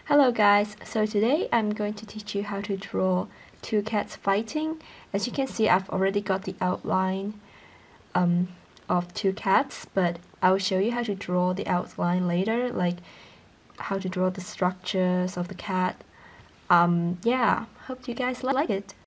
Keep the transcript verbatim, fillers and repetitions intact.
Hello guys, so today I'm going to teach you how to draw two cats fighting. As you can see, I've already got the outline um, of two cats, but I will show you how to draw the outline later, like how to draw the structures of the cat. Um, yeah, hope you guys like it.